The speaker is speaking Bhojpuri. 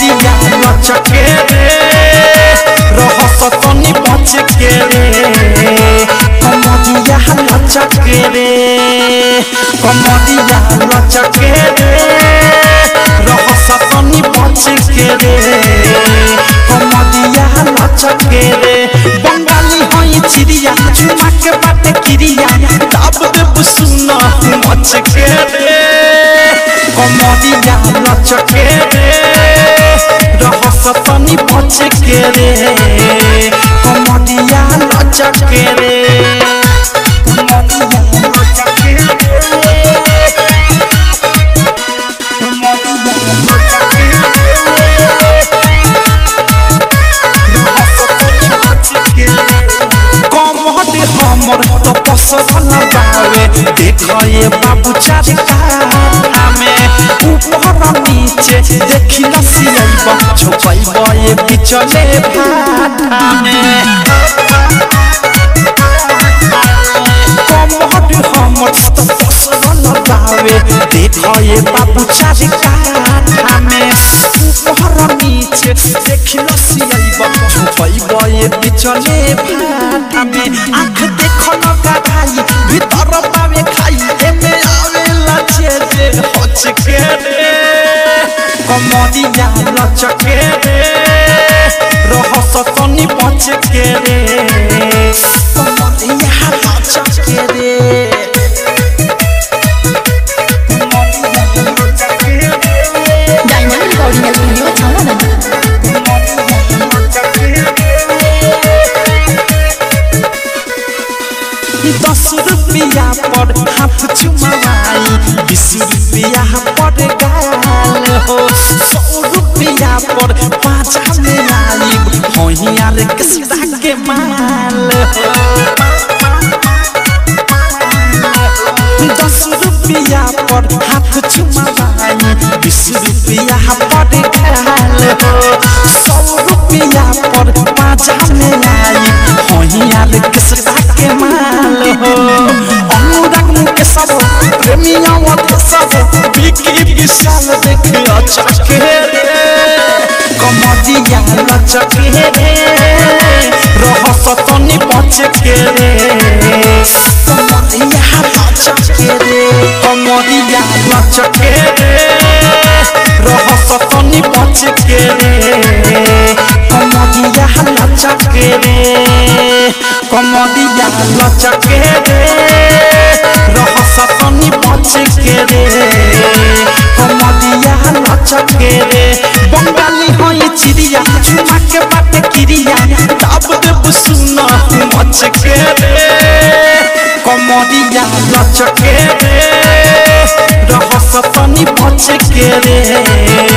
कमरिया लचके रे रहस तनी बचके रे कमरिया लचके रे कमरिया लचके रे रहस तनी बचके रे कमरिया लचके रे बंगाली हई चिड़िया चुमा के बाटे किरिया दाब देब सुना मचके रे कमरिया लचके रे रहस तनी बचके रे कमरिया लचके रे हमर तो पसंद बावे देखए बाबू चार में ऊपर नीचे देखी लसियब छुपैब ये बिचले भाटा में कमहट हमर तो पसंद बावे देखए बाबू चार में ऊपर नीचे देखी लसियब छुपैब ये बिचले भाटा में आँख देखो लगा भाई भीतर पावे खाई एमे आवेला जे हचके रे कमरिया लचके रे रहस तनी बचके रे कमरिया लचके रे डायमंड रिकॉर्डिंग स्टूडियो छाना 10 रुपया पर हाथ चुमाई 20 रुपया पर गाल हो 100 रुपया पर पाँच में आई होइया रे किसका के माल हो 10 रुपया पर हाथ चुमाई 20 रुपया पर गाल हो 100 रुपया पर पाँच में आई होइया रे किसका के माल हो अनुराग के सब प्रेमिया वाले सब बिकी विशाल देखे अचके रे कमरिया लचके रे रहस तनी बचके रे कमरिया लचके रे कमरिया लचके रे रहस तनी बचके रे कमरिया लचके रे कमरिया लचके रे रहस तनी बचके रे कमरिया लचके रे बंगाली हई चिड़िया चुमा के बाटे किरिया दाब देब सुना मचके रे कमरिया लचके रे रहस तनी बचके रे